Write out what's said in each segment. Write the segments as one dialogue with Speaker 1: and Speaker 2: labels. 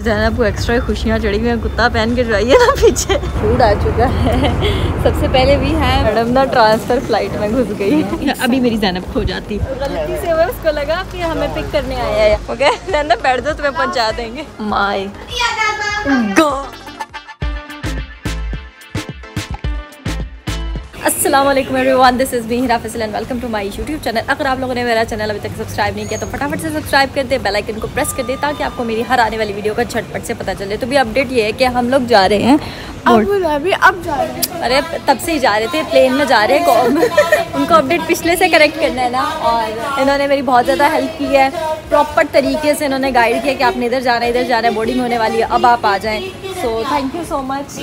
Speaker 1: ज़ैनब को एक्स्ट्रा खुशियाँ चढ़ी हुई हैं, कुत्ता पहन के जाइए ना पीछे। फूड आ चुका है। सबसे पहले भी है मैडम ना ट्रांसफ़र फ्लाइट में घुस गई। अभी मेरी ज़ैनब खो जाती, गलती से वो उसको लगा कि हमें पिक करने आया है। ओके ज़ैनब बैठ जाओ, तुम्हें पहुँचा देंगे। My god. अस्सलाम वालेकुम everyone, this is me Hira Faisal and welcome to my YouTube channel. अगर आप लोगों ने मेरा चैनल अभी तक सब्सक्राइब नहीं किया तो फटाफट से सब्सक्राइब कर दे, बेल आइकन को प्रेस कर दे ताकि आपको मेरी हर आने वाली वीडियो का झटपट से पता चले। तो भी अपडेट ये है कि हम लोग जा रहे हैं, अब जा रहे हैं। अरे तब से ही जा रहे थे, प्लेन में जा रहे हैं। उनको अपडेट पिछले से करेक्ट करना है ना, और इन्होंने मेरी बहुत ज़्यादा हेल्प की है। प्रॉपर तरीके से इन्होंने गाइड किया कि आपने इधर जाना है, इधर जाना है, बोर्डिंग होने वाली है, अब आप आ जाएँ। So thank you so much.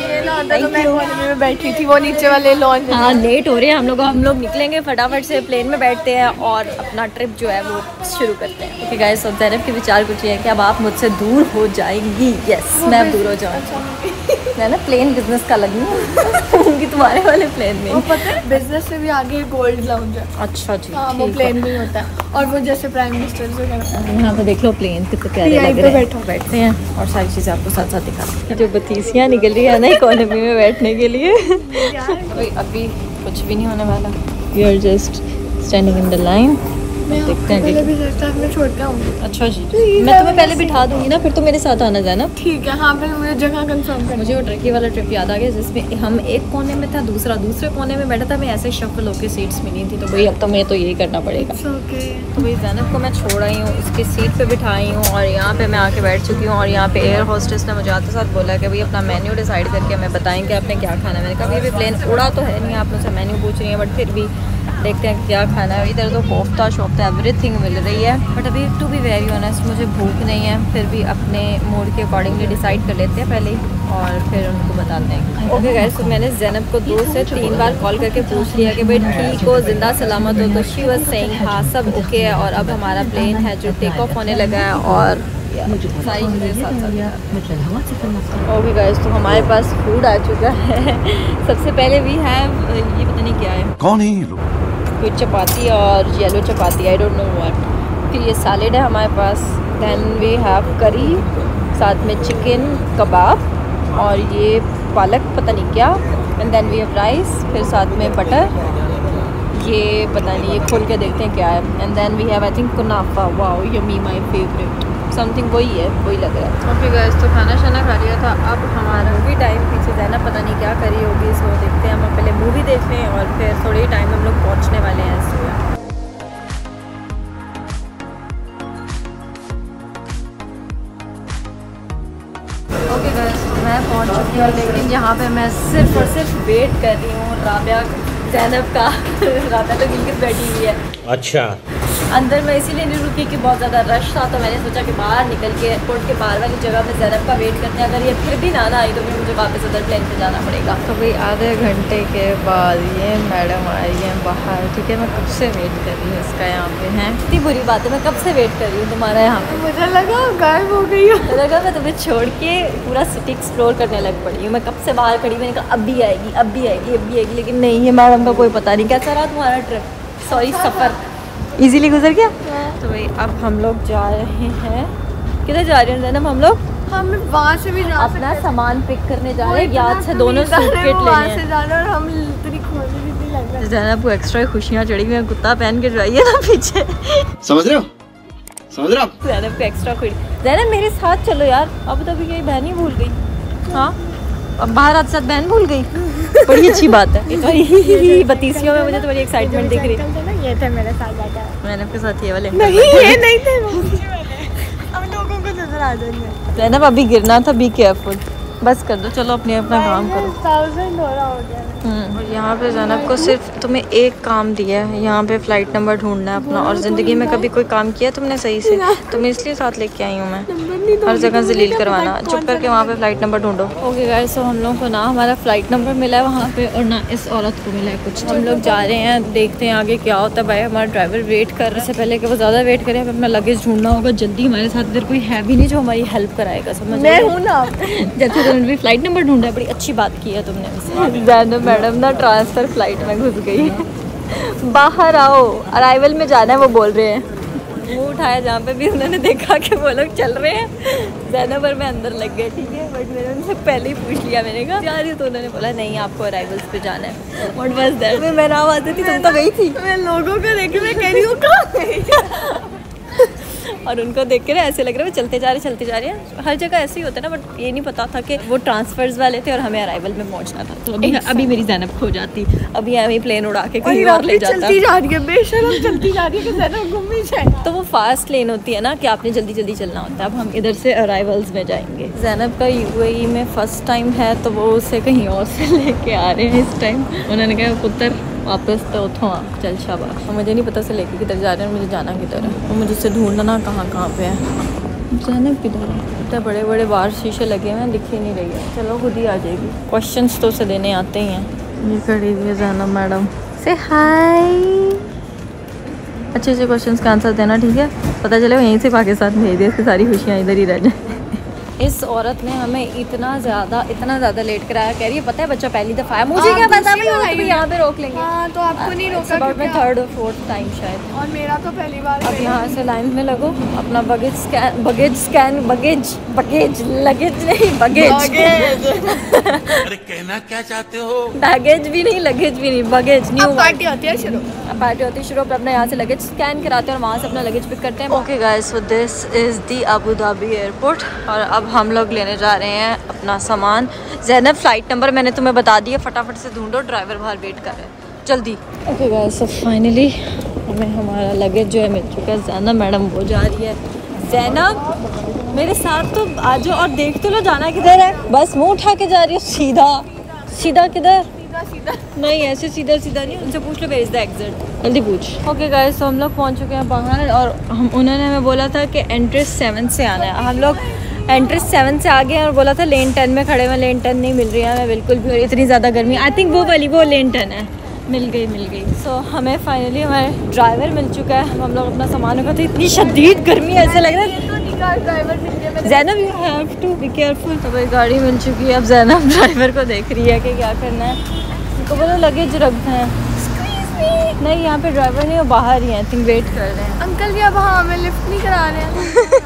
Speaker 2: मैं बैठी थी वो नीचे वाले लॉन्च।
Speaker 1: हाँ लेट हो रहे हैं हम लोग निकलेंगे फटाफट से, प्लेन में बैठते हैं और अपना ट्रिप जो है वो शुरू करते हैं। ओके गाइस, तो ज़ैनब के विचार कुछ ये है कि अब आप मुझसे दूर हो जाएंगी। यस, मैं अब दूर हो जाऊँगी। मैं ना प्लेन बिजनेस का लगी हूँ तुम्हारे वाले प्लेन में।
Speaker 2: वो पता है बिजनेस से भी आगे गोल्ड लाउंज है।
Speaker 1: अच्छा जी,
Speaker 2: हाँ, वो प्लेन में होता है और वो जैसे प्राइम मिनिस्टर से
Speaker 1: यहाँ पे देख लो प्लेन कितने प्यारे लग रहे हैं। बैठते हैं और सारी चीज़ें आपको साथ साथ दिखाते हैं। जो बतीसियाँ निकल रही है ना इकोनॉमी में बैठने के लिए। अभी कुछ भी नहीं होने वाला। We are just standing in the line. देखते हैं
Speaker 2: मैं छोड़ता हूँ।
Speaker 1: अच्छा जी, मैं तुम्हें पहले बिठा दूंगी ना, फिर तो मेरे साथ आना जाना।
Speaker 2: ठीक है। हाँ, फिर मुझे जगह कंफर्म करना।
Speaker 1: मुझे वो ट्रकी वाला ट्रिप याद आ गया जिसमें हम एक कोने में था, दूसरा दूसरे कोने में बैठा था। मैं ऐसे शफल होकर सीट्स मिली थी, तो भाई अब तो मैं तो यही करना पड़ेगा। तो भाई ज़ैनब को मैं छोड़ आई हूँ, उसकी सीट पे बिठाई हूँ और यहाँ पे मैं आके बैठ चुकी हूँ। और यहाँ पे एयर होस्टेस ने मुझे आते साथ बोला कि भाई अपना मेन्यू डिसाइड करके हमें बताएं कि आपने क्या खाना है। मैंने कहा अभी प्लेन उड़ा तो है नहीं, आप मुझसे मेन्यू पूछ रही हैं, बट फिर भी देखते हैं क्या खाना है। इधर तो कोफ्ता शोफ्ता एवरीथिंग मिल रही है, बट अभी टू बी वेरी ऑनेस्ट मुझे भूख नहीं है। फिर भी अपने मूड के अकॉर्डिंगली डिसाइड कर लेते हैं पहले और फिर उनको बताते हैं। ओके गाइस, तो मैंने ज़ैनब को 2 से 3 बार कॉल करके पूछ लिया कि भाई ठीक हो, ज़िंदा सलामत हो, तो शी वाज सेइंग हाँ सब ओके है। और अब हमारा प्लेन है जो टेक ऑफ होने लगा है और सारी चीज़ें साथ साथ। ओके गाइस, तो हमारे पास फूड आ चुका है। सबसे पहले भी है, ये पता नहीं क्या है,
Speaker 3: कौन है ये लोग?
Speaker 1: कोई चपाती और yellow chapati, I don't know what. फिर ये सैलेड है हमारे पास, देन वी हैव करी, साथ में चिकन कबाब और ये पालक पता नहीं क्या, and then we have rice, फिर साथ में बटर, ये पता नहीं, ये खोल के देखते हैं क्या है। And then we have I think kunafa. Wow yummy, my favourite something, वही है, वही लग रहा है। ओके गाइस, तो खाना शाना खा लिया था। अब हमारा मूवी टाइम, पीछे ज़ैनब पता नहीं क्या करी होगी, इसको देखते हैं। हम पहले मूवी देख लें और फिर थोड़ी टाइम हम लोग पहुंचने वाले हैं इसमें। ओके गाइस, मैं पहुंच चुकी हूँ, लेकिन यहाँ पे मैं सिर्फ और सिर्फ वेट कर रही हूँ राबिया ज़ैनब का। राबिया तो गिलगित बैठी हुई है।
Speaker 3: अच्छा,
Speaker 1: अंदर मैं इसीलिए नहीं रुकी कि बहुत ज़्यादा रश था, तो मैंने सोचा कि बाहर निकल के एयरपोर्ट के बाहर वाली जगह पे ज़ैनब का वेट करते हैं। अगर ये फिर भी ना आई तो फिर मुझे वापस उधर प्लेन पे जाना पड़ेगा। तो भाई आधे घंटे के बाद ये मैडम आई हैं बाहर। ठीक है, मैं कब से वेट कर रही हूँ इसका, यहाँ पे हैं। इतनी बुरी बात है, मैं कब से वेट कर रही हूँ तुम्हारा यहाँ पे।
Speaker 2: मुझे लगा गायब हो गई हो।
Speaker 1: लगा मैं तुम्हें छोड़ के पूरा सिटी एक्सप्लोर करने लग पड़ी हूँ। मैं कब से बाहर खड़ी, मैंने कहा अब भी आएगी, अब भी आएगी, अब भी आएगी, लेकिन नहीं है मैडम का कोई पता नहीं। कैसा रहा तुम्हारा ट्रिप, सॉरी सफ़र, इजीली गुजर गया? तो भाई अब हम लोग जा रहे हैं, किधर जा रहे हैं ज़ैनब? हम लोग
Speaker 2: वहाँ से भी
Speaker 1: अपना सामान पिक करने जा रहे हैं। याद से दोनों सूटकेस लेने हैं।
Speaker 2: और हम इतनी खोजने भी लग रहा है।
Speaker 1: ज़ैनब को एक्स्ट्रा खुशियाँ चढ़ी हुई हैं, कुत्ता पहन के जाइए ना पीछे।
Speaker 3: समझ रहे हो? समझ रहे हो?
Speaker 1: ज़ैनब को एक्स्ट्रा खुशी। ज़ैनब मेरे साथ चलो यार, अब तो अभी यही बहन ही भूल गई। हाँ, अब बाहर आते साथ बहन भूल गई, बड़ी अच्छी बात है। तुम्हारी बतीसियों में मुझे तुम्हारी एक्साइटमेंट दिख रही है।
Speaker 2: ये थे मेरे साथ बैठा है।
Speaker 1: मैंने आपके साथ ये वाले
Speaker 2: नहीं, ये नहीं थे, हम लोगों को नजर आ जाएंगे।
Speaker 1: ज़ैनब अभी गिरना था, बी केयरफुल। बस कर दो, चलो अपने अपना काम करो।
Speaker 2: 1000 हो रहा हो गया।
Speaker 1: और यहाँ पे ज़ैनब को सिर्फ तुम्हें एक काम दिया है, यहाँ पे फ़्लाइट नंबर ढूंढना है अपना। और ज़िंदगी में कभी कोई काम किया तुमने सही से? तुम्हें इसलिए साथ लेके आई हूँ मैं, हर जगह जलील करवाना। चुप करके वहाँ पे फ़्लाइट नंबर ढूंढो। ओके गाइस, तो हम लोग को ना हमारा फ़्लाइट नंबर मिला है वहाँ पे, और ना इस औरत को मिला है कुछ। हम लोग जा रहे हैं, देखते हैं आगे क्या होता है। भाई हमारा ड्राइवर वेट कर रहा है, इससे पहले कि वो ज़्यादा वेट करें हमें अपना लगेज ढूंढना होगा जल्दी। हमारे साथ इधर कोई है भी नहीं जो हमारी हेल्प कराएगा, समझ?
Speaker 2: मैं हूँ ना।
Speaker 1: जैसे तुमने भी फ़्लाइट नंबर ढूंढा है, बड़ी अच्छी बात की है तुमने। ज़ैनब मैडम ना ट्रांसफ़र फ्लाइट में घुस गई। बाहर आओ, अराइवल में जाना है वो बोल रहे हैं। मुँह उठाया जहाँ पे भी उन्होंने देखा कि वो लोग चल रहे हैं। ज़ैनब और मैं अंदर लग गए, ठीक है, बट मैंने उनसे पहले ही पूछ लिया, मैंने कहा जा रही हूँ, तो उन्होंने बोला नहीं आपको अराइवल्स पे जाना है। What was that? मैं नाम आती थी, तुम तो गई थी।
Speaker 2: मैं लोगों को देख के मैं कह रही हूँ कहाँ
Speaker 1: और उनको देख के ना ऐसे लग रहा है वो चलते जा रहे हैं। हर जगह ऐसे ही होता है ना, बट ये नहीं पता था कि वो ट्रांसफर्स वाले थे और हमें अराइवल में पहुंचना था। तो अभी मेरी ज़ैनब खो जाती, अभी हमें प्लेन उड़ा के कहीं और ले जाता।
Speaker 2: चलती जा रही है, बेशर्म चलती जा रही है कि ज़ैनब घूम ही जाए।
Speaker 1: तो वो फास्ट लेन होती है ना कि आपने जल्दी जल्दी चलना होता है। अब हम इधर से अराइवल्स में जाएंगे। ज़ैनब का UAE में फ़र्स्ट टाइम है, तो वो उसे कहीं और से लेके आ रहे हैं इस टाइम। उन्होंने कहा पुत्र वापस तो उठो चल शाबाश। और मुझे नहीं पता से लेके किधर जा रहे हैं, मुझे जाना किधर है, और मुझे उससे ढूंढना कहाँ पे है। ज़ैनब किधर है? इतने बड़े बड़े बाहर शीशे लगे हुए हैं, दिख ही नहीं रही है। चलो खुद ही आ जाएगी, क्वेश्चंस तो उसे देने आते ही हैं। ये खड़ी हुई है ज़ैनब मैडम, से हाय। अच्छे अच्छे क्वेश्चंस का आंसर देना, ठीक है, पता चले यहीं से पाकिस्तान भेज दिया, इसकी सारी खुशियाँ इधर ही रह जाए। इस औरत ने हमें इतना ज़्यादा लेट कराया। कह रही है पता है बच्चा पहली दफ़ा है। मुझे क्या पता, भी यहाँ पे रोक लेंगे।
Speaker 2: हाँ, तो आपको नहीं रोका
Speaker 1: अबाउट में 3rd और 4th टाइम शायद,
Speaker 2: और मेरा तो पहली बार।
Speaker 1: अब यहाँ से लाइन में लगो, अपना लगेज
Speaker 4: अरे कहना क्या चाहते हो?
Speaker 1: बैगेज भी नहीं, लगेज भी नहीं, बगेज न्यू
Speaker 2: पार्टी होती है शुरू।
Speaker 1: पार्टी होती है शुरू। अपना यहाँ से लगेज स्कैन कराते हैं और वहाँ से अपना लगेज पिक करते हैं। Okay guys, so this is the Abu Dhabi airport, और अब हम लोग लेने जा रहे हैं अपना सामान। ज़ैनब फ्लाइट नंबर मैंने तुम्हें बता दिया, फटाफट से ढूंढो, ड्राइवर बाहर वेट कर रहे हैं, जल्दी। ओके गाइस, सो फाइनली हमें हमारा लगेज जो है मिल चुका है। ज़ैनब मैडम वो जा रही है। ज़ैनब मेरे साथ तो आ जाओ और देख तो लो जाना किधर है। बस मुँह उठा के जा रही है सीधा किधर?
Speaker 2: सीधा
Speaker 1: नहीं, ऐसे सीधा नहीं, उनसे पूछ लो वेयर इज द एग्जिट, जल्दी पूछ। ओके गाइस, तो हम लोग पहुंच चुके हैं बाहर, और उन्होंने हमें बोला था कि एंट्रेंस 7 से आना है। हम लोग एंट्रेंस 7 से आ गए और बोला था लेन 10 में खड़े हुए, लेन 10 नहीं मिल रही है हमें बिल्कुल भी, और इतनी ज़्यादा गर्मी। आई थिंक वो लेन 10 है। मिल गई। सो हमें फाइनली हमारे ड्राइवर मिल चुका है। हम लोग अपना सामान उठाते, इतनी शदीद गर्मी है, ऐसा लग रहा है
Speaker 2: ड्राइवर मिल गया।
Speaker 1: Zainab you have to be careful. तो भाई गाड़ी मिल चुकी है, अब ज़ैनब ड्राइवर को देख रही है कि क्या करना है। तो बोलो लगेज रखते हैं। नहीं, यहाँ पे ड्राइवर नहीं, वो बाहर ही है, आई थिंक वेट कर रहे हैं।
Speaker 2: अंकल भी अब हमें लिफ्ट नहीं करा रहे हैं।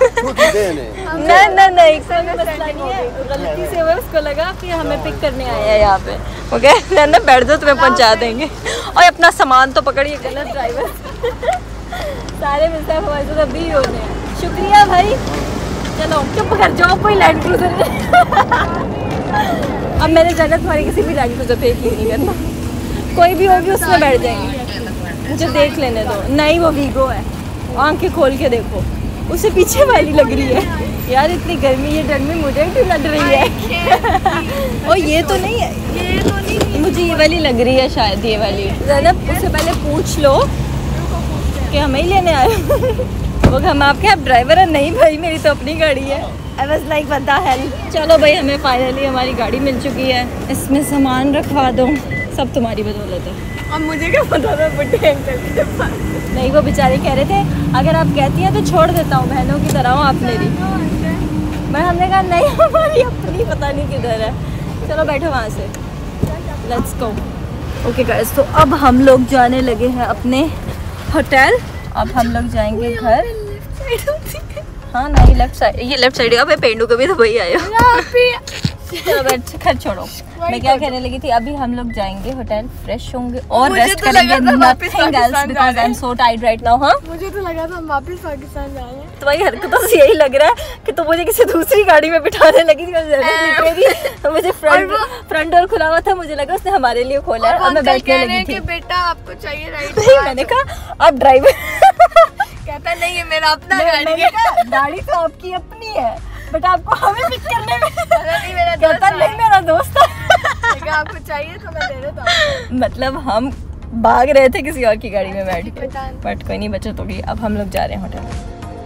Speaker 1: नहीं, मसला नहीं है, गलती से हुआ, उसको लगा कि हमें पिक करने आया है यहाँ पे। ओके ना, बैठ जाओ, तुम्हें पहुँचा देंगे। और अपना सामान तो पकड़िए, गलत ड्राइवर। सारे मिलते हैं हमारे साथ अभी होने हैं। शुक्रिया भाई, चलो चुप कर जाओ, कोई लैंड क्रूजर। अब मैंने जगह तुम्हारी किसी भी लैंड क्रूजर पे यकीन नहीं करना, कोई भी होगी उसमें बैठ जाएंगे, मुझे देख लेने दो। नहीं, वो वीगो है, आंखें खोल के देखो, उसे पीछे वाली लग रही है। यार इतनी गर्मी, ये गर्मी मुझे क्यों लग रही है? और ये तो नहीं है, मुझे ये वाली लग रही है शायद, ये वाली। ज़ैनब उससे पहले पूछ लो कि हमें ही लेने आए। वो हम आपके आप ड्राइवर हैं? नहीं भाई, मेरी तो अपनी गाड़ी है। I was like what the hell. चलो भाई, हमें फाइनली हमारी गाड़ी मिल चुकी है, इसमें सामान रखवा दो, सब तुम्हारी बदौलत है।
Speaker 2: अब मुझे क्या पता था बुढ़े अंकल के पास।
Speaker 1: नहीं, वो बेचारे कह रहे थे अगर आप कहती हैं तो छोड़ देता हूँ, बहनों की तरह हूँ आप मेरी। मैं हमने कहा नहीं, हमारी अपनी पता नहीं किधर है। चलो बैठो वहाँ से, लेट्स गो। ओके गाइस, तो अब हम लोग जाने लगे हैं अपने होटल। अब हम लोग जाएंगे घर। हाँ नहीं, लेफ्ट साइड, ये लेफ्ट साइड है। अब पेंडू कभी तो वही आया। चलो बैठ, खैर छोड़ो। मैं क्या कहने लगी थी, अभी हम लोग जाएंगे होटल, फ्रेश होंगे और रेस्ट करेंगे, nothing else, because I am so tired right now. हाँ,
Speaker 2: मुझे तो लगा था हम वापस पाकिस्तान जा रहे हैं।
Speaker 1: तुम्हारी हरकतों से यही लग रहा है कि तुम मुझे किसी दूसरी गाड़ी में बिठाने लगी थी। तो मुझे फ्रंट डोर खुला हुआ था, मुझे लगा उसने हमारे लिए खोला है और मैं बैठने लगी थी।
Speaker 2: बेटा आपको चाहिए राइट?
Speaker 1: नहीं, मैंने कहा आप ड्राइवर।
Speaker 2: कहता नहीं है मेरा अपना गाड़ी है।
Speaker 1: गाड़ी तो आपकी अपनी है, बट आपको हमें पिक करने में
Speaker 2: नहीं मेरा
Speaker 1: कहता नहीं मेरा दोस्त है।
Speaker 2: आपको चाहिए तो मैं दे देता हूँ।
Speaker 1: मतलब हम भाग रहे थे किसी और की गाड़ी में बैठ के, बट कोई नहीं, बचत होगी। अब हम लोग जा रहे हैं होटल।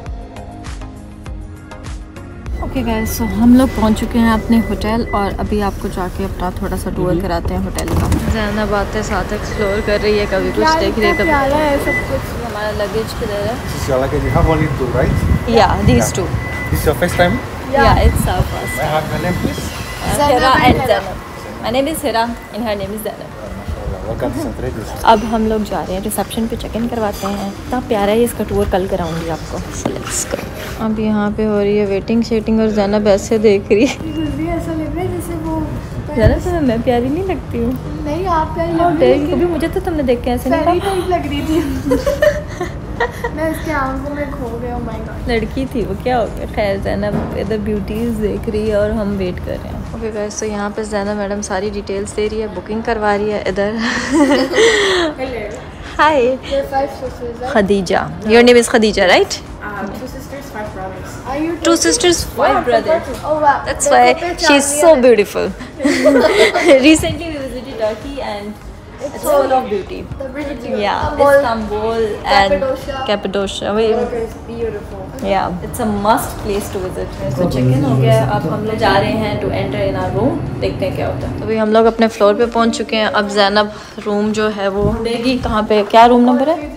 Speaker 1: ओके गाइस, सो हम लोग पहुंच चुके हैं अपने होटल, और अभी आपको जाके अपना थोड़ा सा टूर कराते हैं होटल का। ज़ैनब बातें साथ एक्सप्लोर कर रही है, कभी कुछ देख रही है, कभी
Speaker 2: है सब कुछ।
Speaker 1: हमारा लगेज किधर है?
Speaker 5: You have only two, right?
Speaker 1: Yeah, these two.
Speaker 5: This is your first time?
Speaker 1: Yeah, it's our first.
Speaker 5: I have my name, please.
Speaker 1: Hira and Zainab. My name is Hira and her name is Zainab.
Speaker 5: welcome to Central Dish.
Speaker 1: अब हम लोग जा रहे हैं reception पे, check in करवाते हैं। इतना प्यारा है इसका टूर, कल कराऊंगी आपको। So let's go। अब यहाँ पे हो रही है वेटिंग शेटिंग और ज़ैनब ऐसे देख रही है।
Speaker 2: ऐसा लग रहा है जैसे वो
Speaker 1: ज़ैनब तुम्हें मैं प्यारी नहीं लगती हूँ?
Speaker 2: नहीं आप प्यारी लग रही
Speaker 1: कभी मुझे तो तुमने देख के ऐसे नहीं
Speaker 2: प्यारी
Speaker 1: कहा।
Speaker 2: टाइप लग रही थी। मैं इसके आंखों में खो गया। oh my God।
Speaker 1: लड़की थी वो, क्या हो गया। खैर ज़ैनब इधर ब्यूटीज़ देख रही है और हम वेट कर रहे हैं। ओके गाइस, तो यहाँ पे ज़ैनब मैडम सारी डिटेल्स दे रही है, बुकिंग करवा रही है इधर। Hi
Speaker 2: There are 5 sisters, right?
Speaker 1: Khadija, your name is Khadija right?
Speaker 2: 2 sisters, 5 brothers. Are you
Speaker 1: 2 sisters, 5 brothers.
Speaker 2: Oh wow.
Speaker 1: That's why she's so beautiful. Recently we visited Turkey and it's full of beauty.
Speaker 2: The British.
Speaker 1: Yeah, Istanbul and Cappadocia.
Speaker 2: It's beautiful.
Speaker 1: Yeah, it's a must place to visit. So check in हो गया, अब हम लोग जा रहे हैं to enter in our room, देखते हैं क्या होता है। तो भाई हम लोग अपने फ्लोर पे पहुंच चुके हैं। अब ज़ैनब रूम जो है वो देगी कहाँ पे, क्या रूम नंबर है?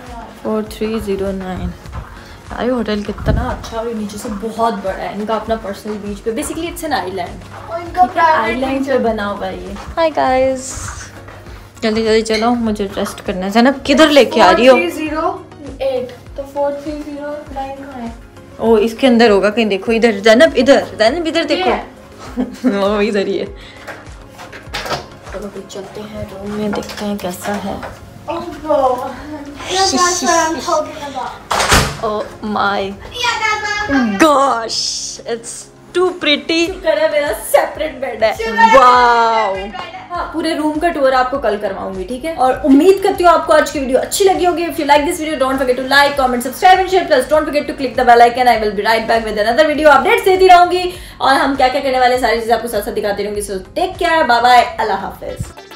Speaker 1: 4309। यार ये होटल कितना अच्छा और नीचे से बहुत बड़ा है। इनका अपना पर्सनल बीच पे, basically it's an island. Island पे बना हुआ है ये। हाय गाइस, जल्दी जल्दी चलो, मुझे रेस्ट करना है। ज़ैनब किधर लेके आ रही हो?
Speaker 2: 4308 तो 4309 कहाँ है?
Speaker 1: ओ इसके अंदर होगा कहीं, देखो इधर ज़ैनब, ज़ैनब इधर देखो। ओ इधर ही है। चलो फिर चलते हैं रूम में, देखते हैं कैसा है।
Speaker 2: Oh bro. Yeah, that's what I'm talking about.
Speaker 1: Oh my
Speaker 2: Yeah, that's what I'm
Speaker 1: gosh, it's too pretty। शुक्र है मेरा सेपरेट बेड है।
Speaker 2: talking
Speaker 1: wow.
Speaker 2: about.
Speaker 1: हाँ, पूरे रूम का टूर आपको कल करवाऊंगी, ठीक है? और उम्मीद करती हूँ आपको आज की वीडियो अच्छी लगी होगी। If you like this video don't forget to like, comment, subscribe and share, plus don't forget to click the bell icon. I will be right back with another video. Updates देती रहूंगी और हम क्या क्या करने वाले सारी चीजें आपको साथ साथ दिखाती रहूंगी। So take care, bye bye, अल्लाह हाफिज।